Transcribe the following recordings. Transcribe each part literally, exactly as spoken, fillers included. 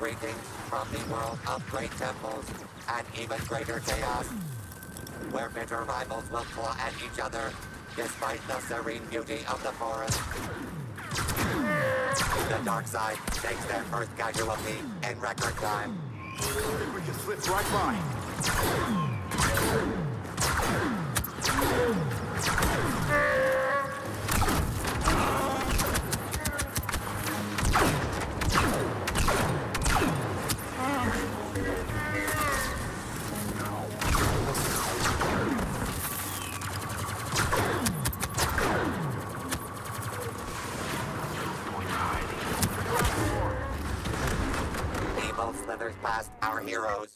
Greetings from the world of great temples and even greater chaos, where bitter rivals will claw at each other despite the serene beauty of the forest. The dark side takes their first casualty in record time. We can slip right by. Evil slithers past our heroes.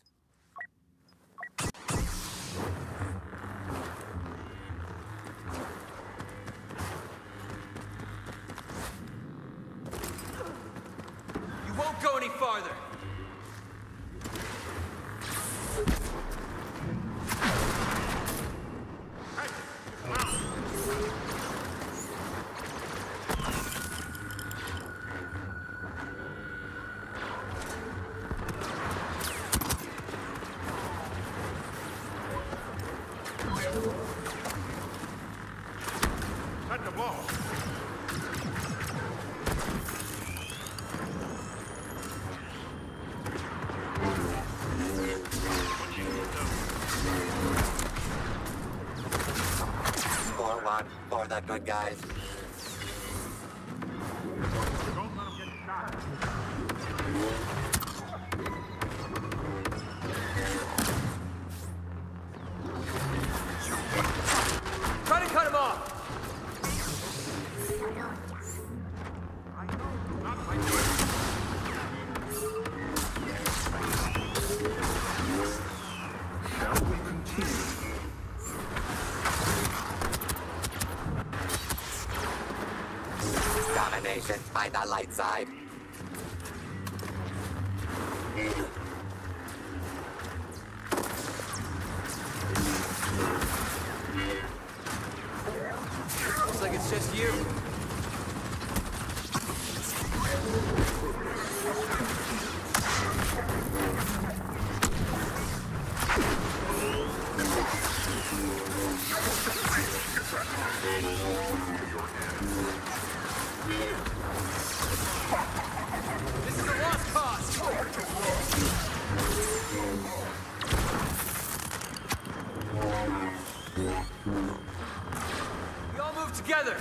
You won't go any farther! At the wall. four one for the good guys. Don't let him get shot. Try to cut him off! I know, not my way. Shall we continue? Domination by the light side. Looks like it's just you. This is a lost cause! We all move together!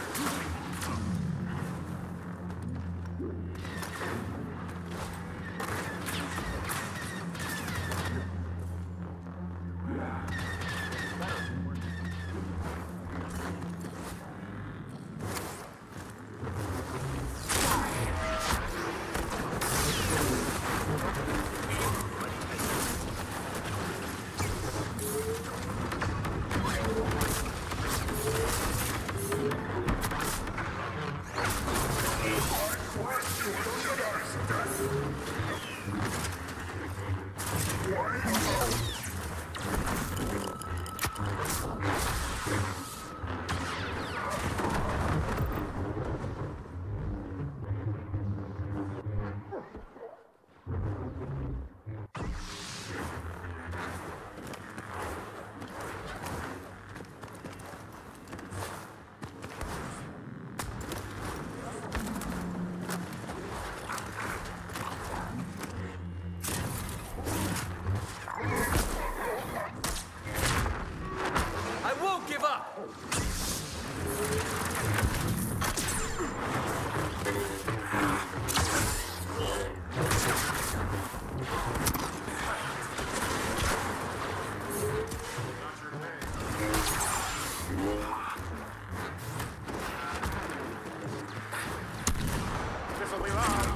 I won't give up! This'll be loud.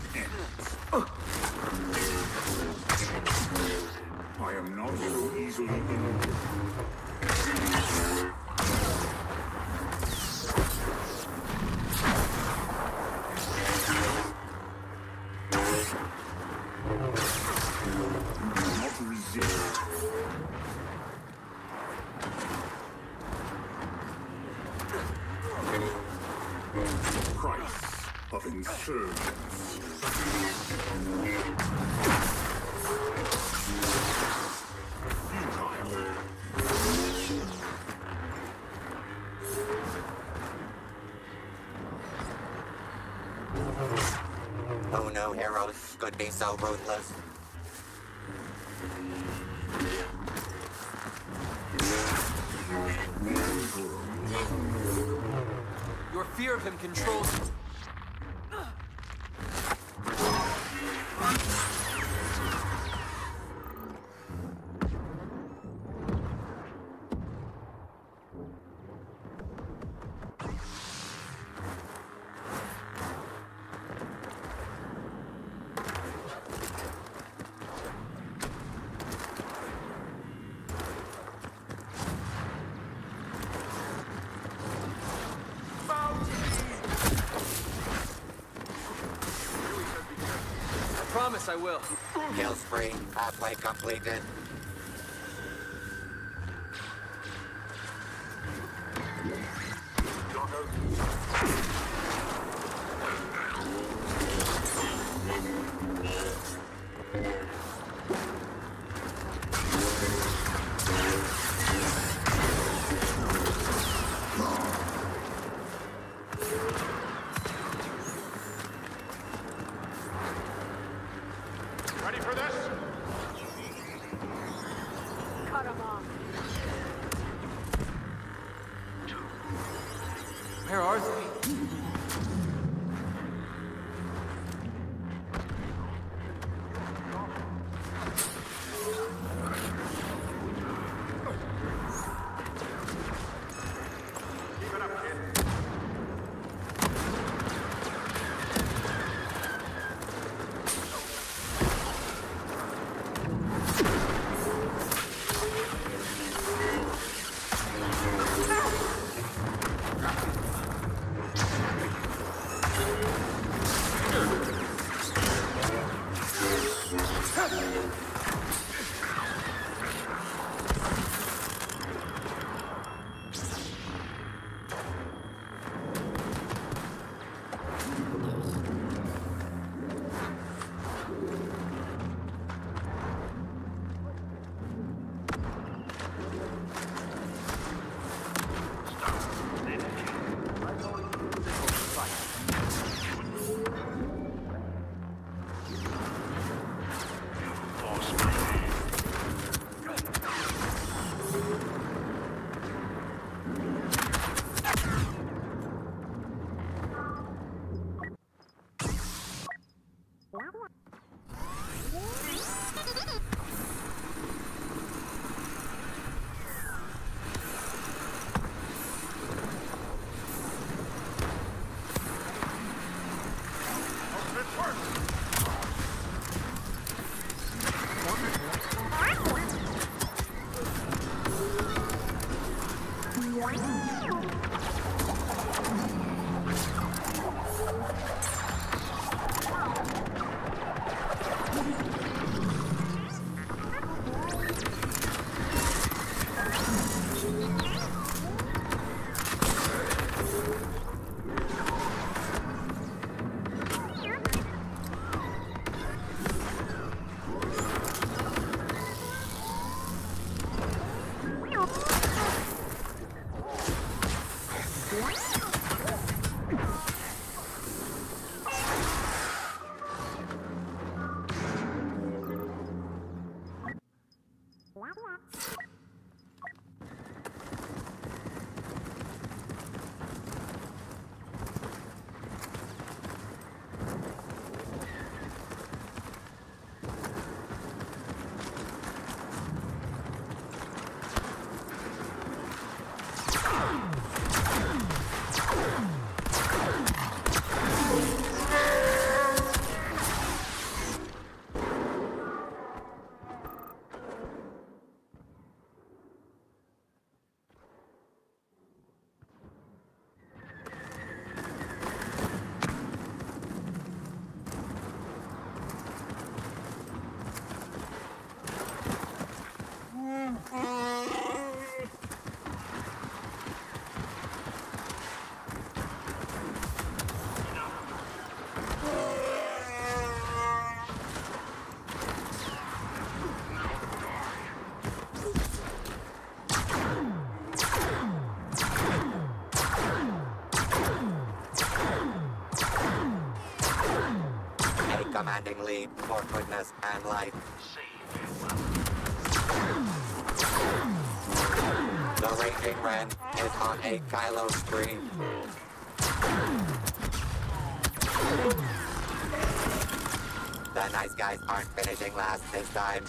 I am not so easily injured. Not resist. Price of insurgents. Who knew heroes could be so ruthless? Your fear of him controls you. Promise I will. Kill spree, halfway completed. Ready for this? Cut him off. Where are they? Keep it up, kid. commanding lead for goodness and light. The Raging Ren is on a Kylo spree. The nice guys aren't finishing last this time.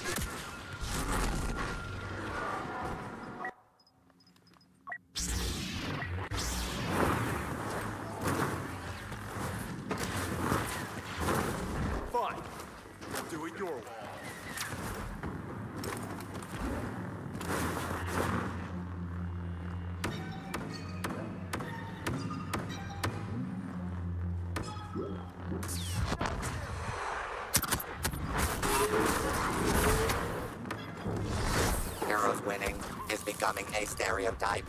Fine. Do it your way. Heroes winning is becoming a stereotype.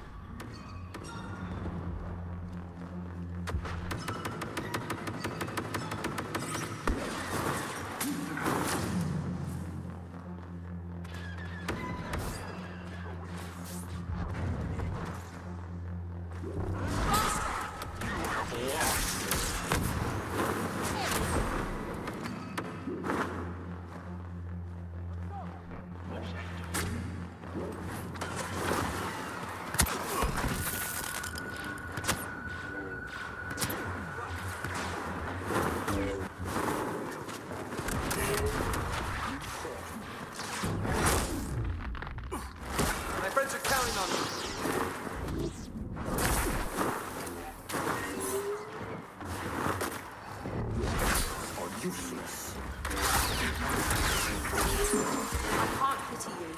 My friends are counting on me. Are useless. I can't pity you.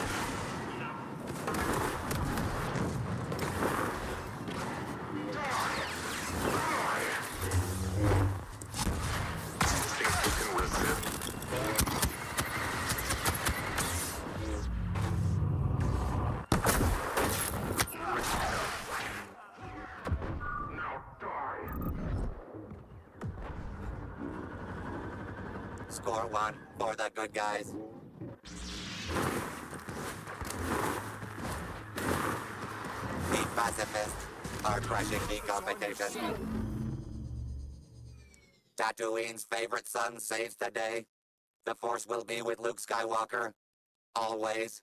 Score one for the good guys. The pacifists are crushing the competition. Tatooine's favorite son saves the day. The Force will be with Luke Skywalker, always.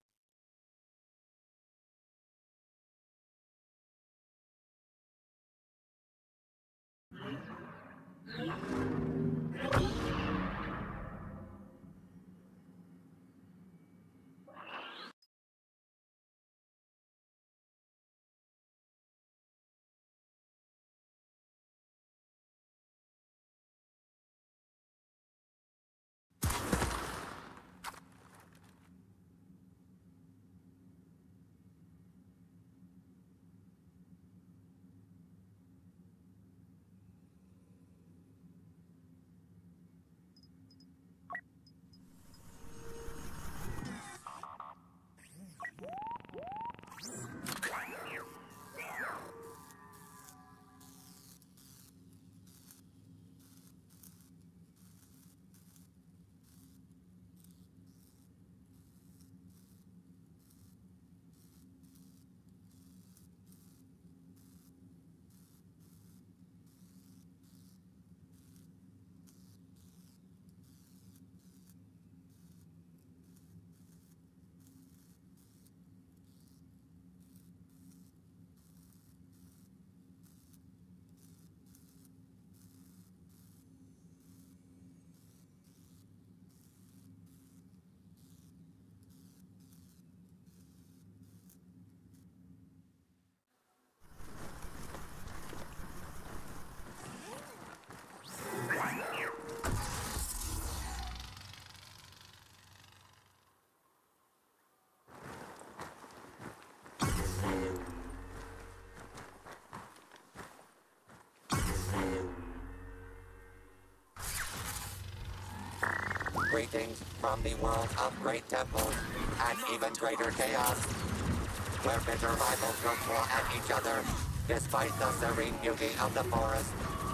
Greetings from the world of great temples and even greater chaos, where bitter rivals will claw at each other despite the serene beauty of the forest.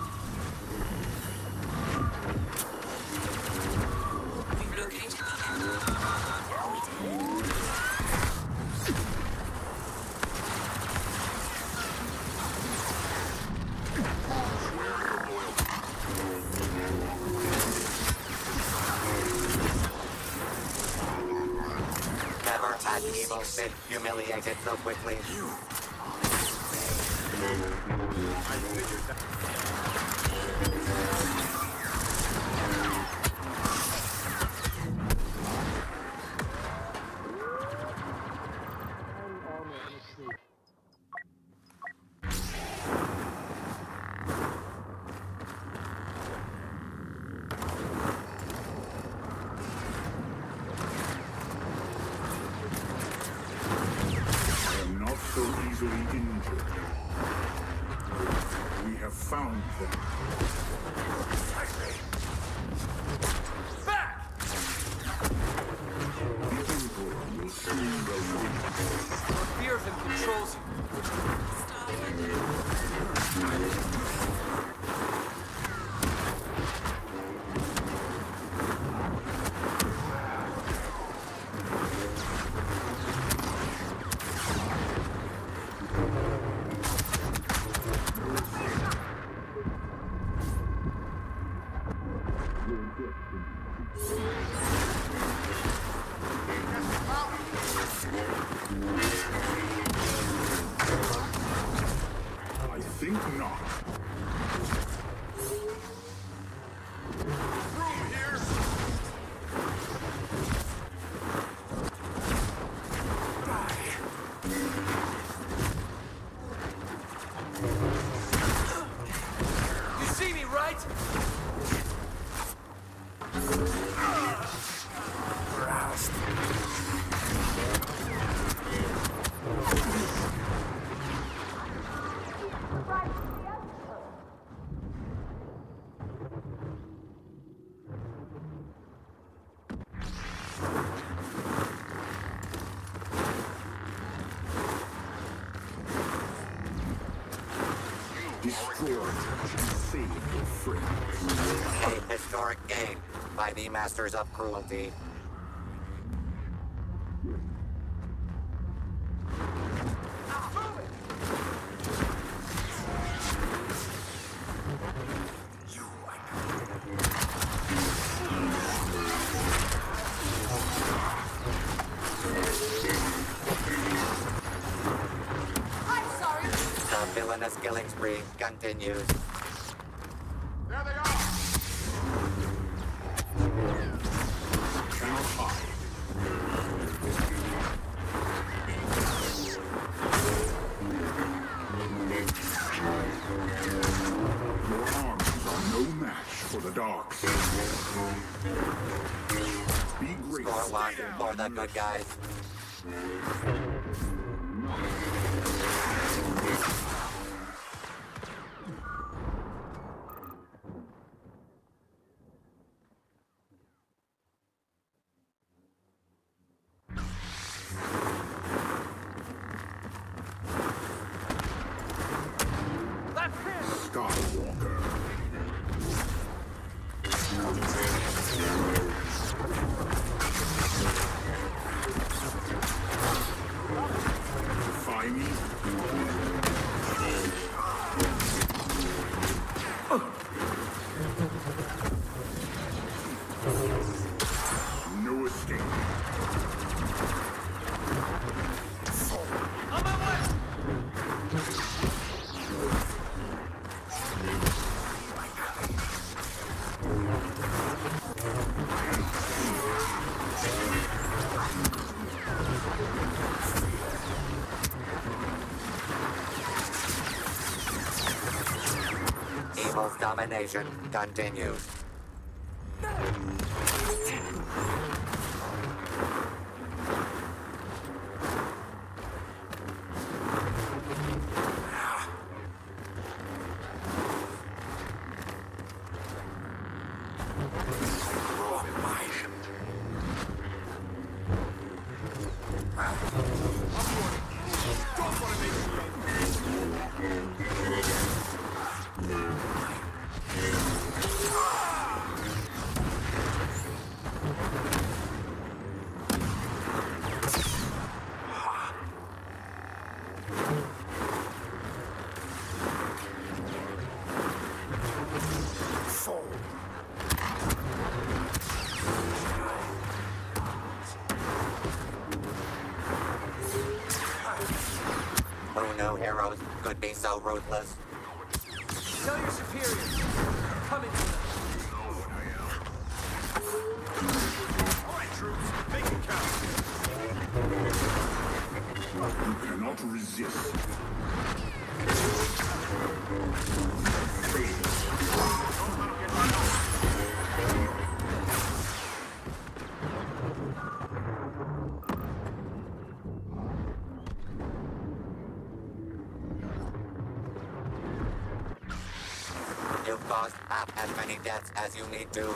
We've located the been humiliated so quickly. So easily injured. We have found them. Back! The Emperor will soon go weak. Your fear of him controls you. I think not. Room here! You see me, right? Destroy and save your friends. A historic gain by the Masters of Cruelty. The villainous killing spree continues. There they are! Cannot hide. Your armies are no match for the Darks. Be grateful. Score one for the good guys. Skywalker. Defy me? No escape. On my way! Evil's domination continues. knew heroes could be so ruthless. Tell your superiors. Coming to them. All right, troops, make it count. You cannot resist. You've caused half as many deaths as you need to.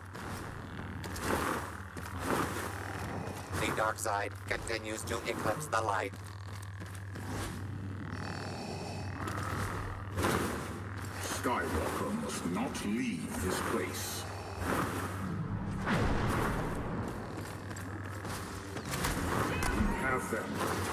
The dark side continues to eclipse the light. Skywalker must not leave this place. You have them.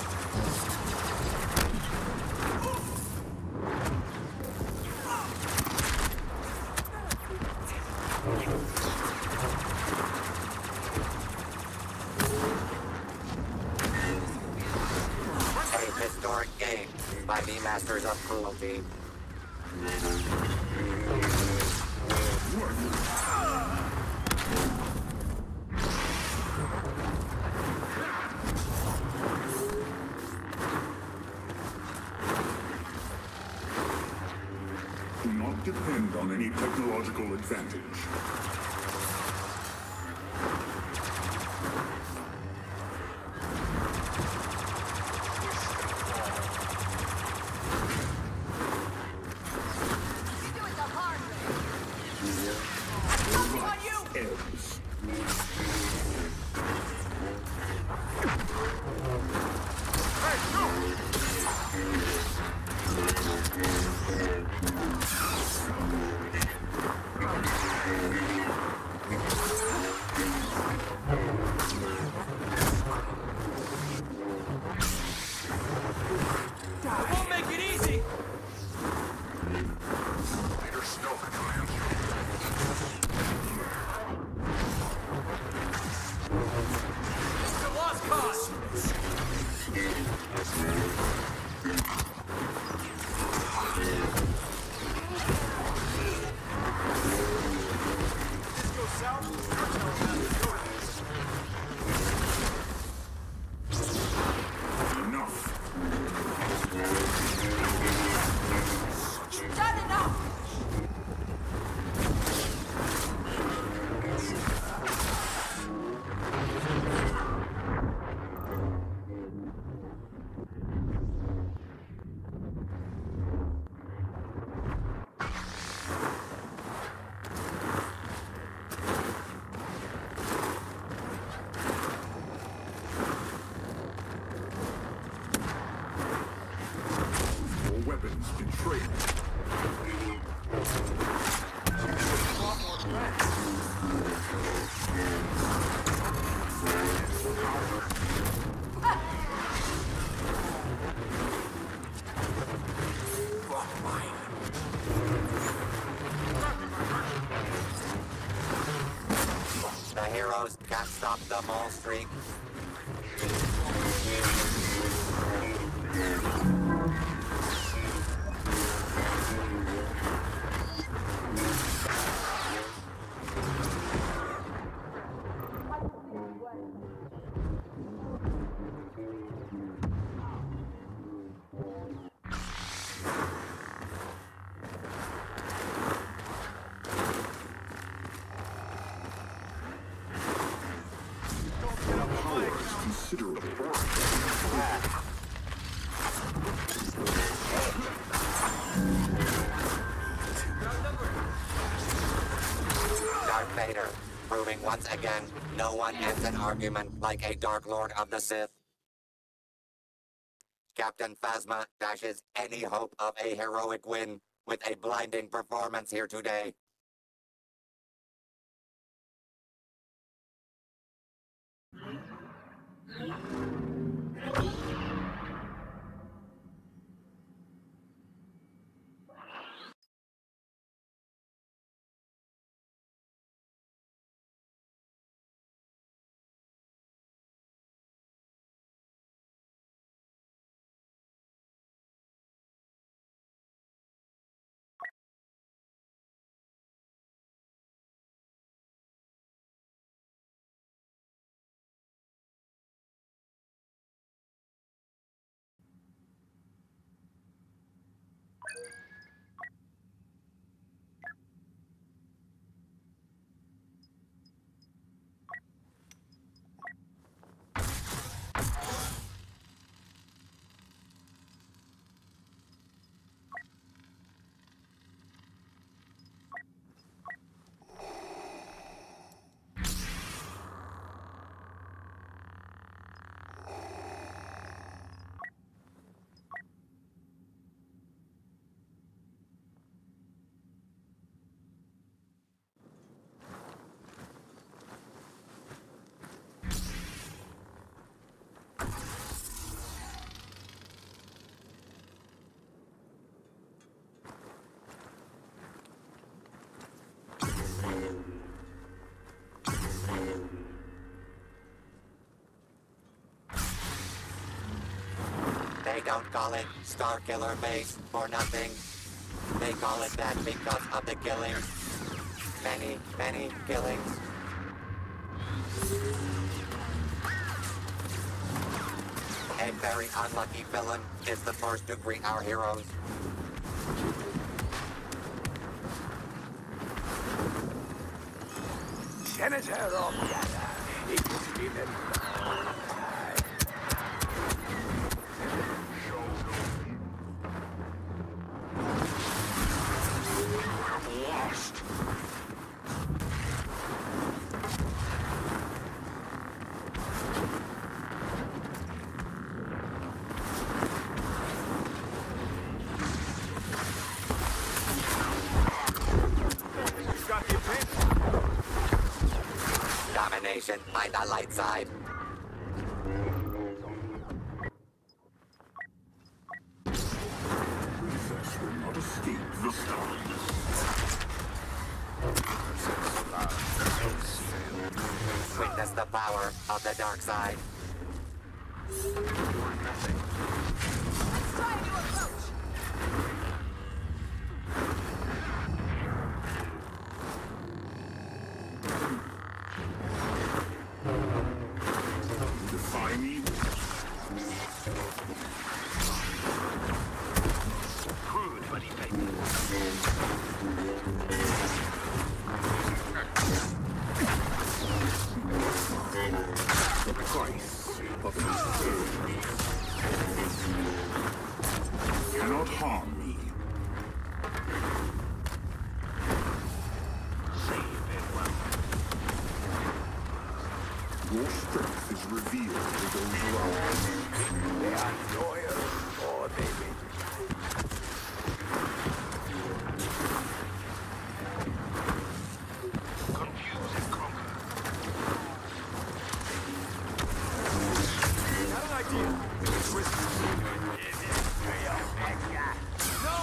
A historic game by the masters of cruelty. Do not depend on any technological advantage. Ebbs. We'll make it easy. Vader snow command. It's a lost cause. This goes south, you're telling them to go to this. Enough. You've done enough! Your weapons betrayed. The heroes can't stop the mole streak. Power is considerable. Darth Vader, proving once again, no one ends an argument like a Dark Lord of the Sith. Captain Phasma dashes any hope of a heroic win with a blinding performance here today. don't call it Starkiller Base for nothing. They call it that because of the killings. Many, many killings. A very unlucky villain is the first to greet our heroes. Senator of Yada, it's even Lost. You've got the attention. Domination by the light side. Princess will not escape this time. Witness the power of the dark side. Let's try a new approach. Defy me? Crude, but effective. The price of mistake. Cannot harm me. Save it well. Your strength is revealed to those around you. They are loyal or they may confuse and conquer. Got an idea. Twist. No!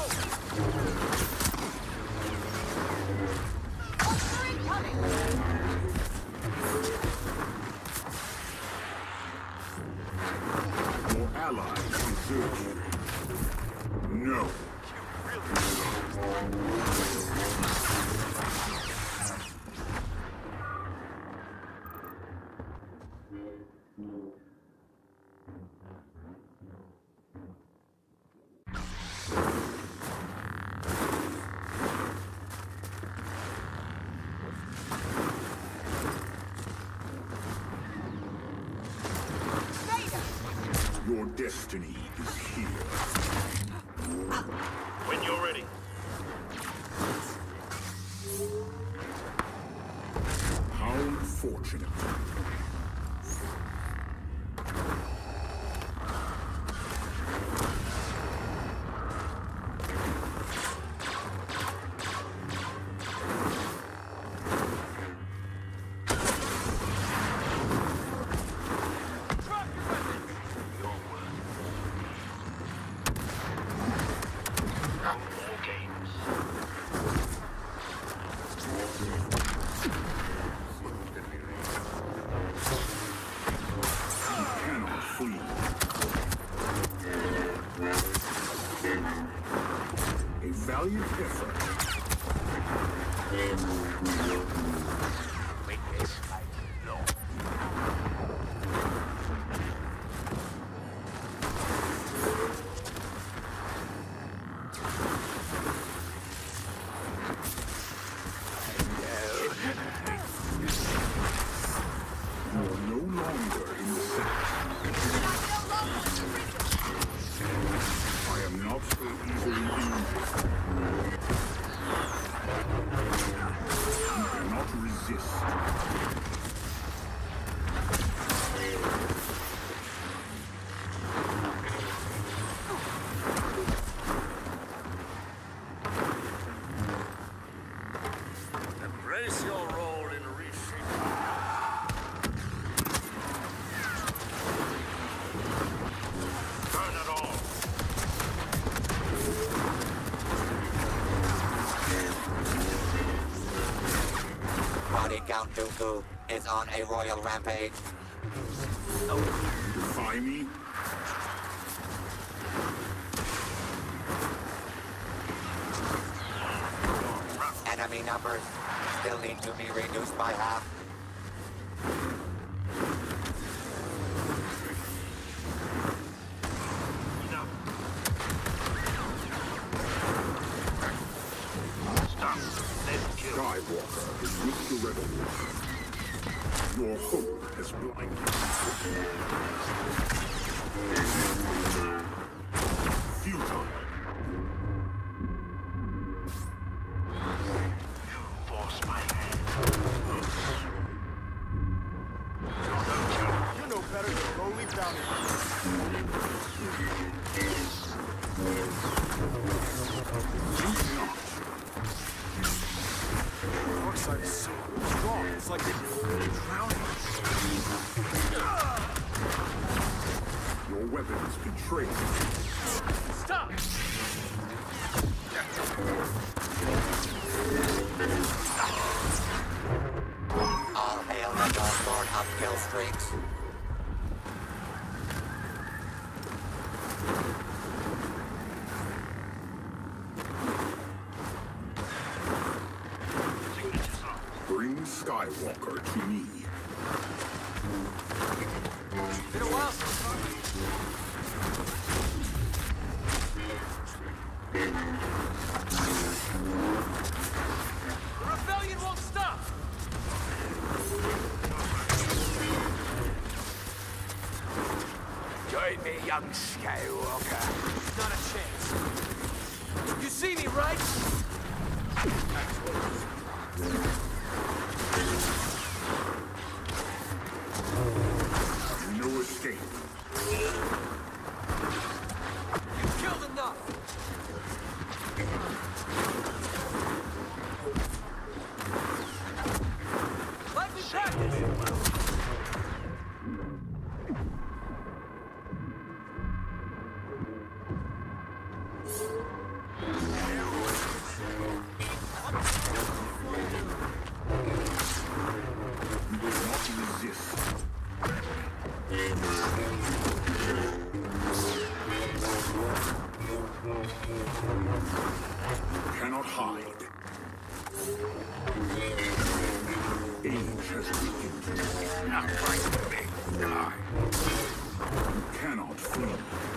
Monster incoming. Your allies desert you. No. Vader. Your destiny is here. When you're ready. How unfortunate. Drop your weapons! Your word. No more games. You cannot flee. A valiant effort. Witness, I know. You are no longer in the center. Not no longer in the rhythm. I am not so easily injured. You cannot resist. Embrace your role in reshaping. Burn it all. Body Count Dooku is on a royal rampage. You defy me? enemy numbers still need to be reduced by half. Skywalker is with the rebels. Your hope has blinded you. Futile. You force my hand. You know better than go leave down here. Darkseid is so strong. It's like drowning. Your weapons betrayed. Stop! All hail the Darkborn up kill streaks. Bring Skywalker to me. Been a while since the rebellion won't stop! Join me, young Skywalker. Not a chance. You see me, right? No escape. You've killed enough! Like we practiced! You will not resist. You cannot hide. Age has weakened you. Not right with me. Die. You cannot flee.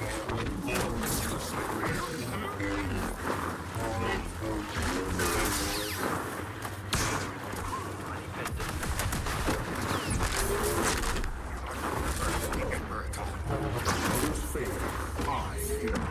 Those fail. I hear it.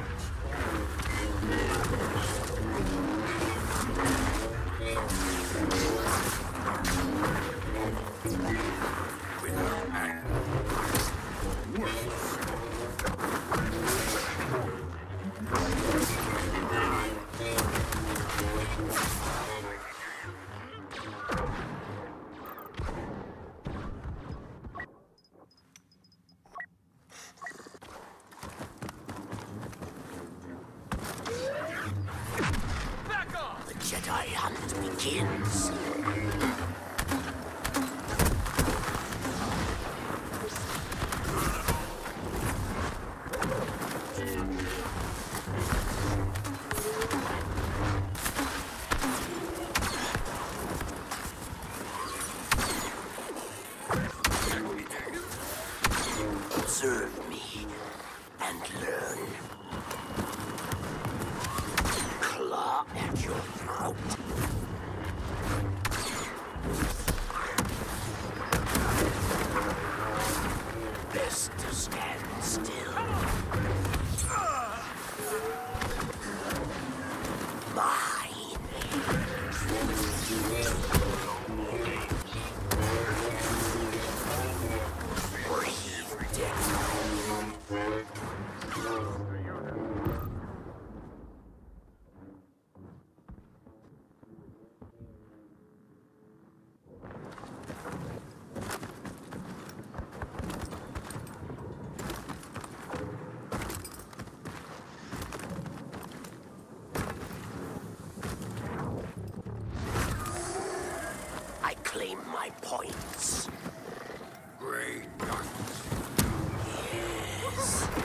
Back off! The Jedi hunt begins. Observe me and learn. Claw at your throat. Best to stand still. Mine. Breathe death. I claim my points. Great darkness. Yes.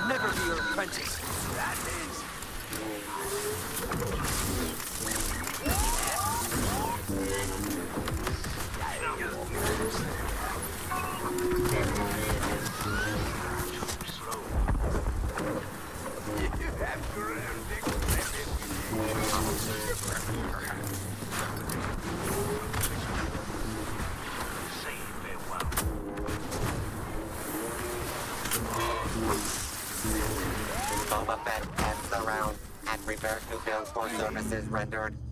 never be your apprentice. That is. Boba Fett ends the round and prepares to bill for services rendered.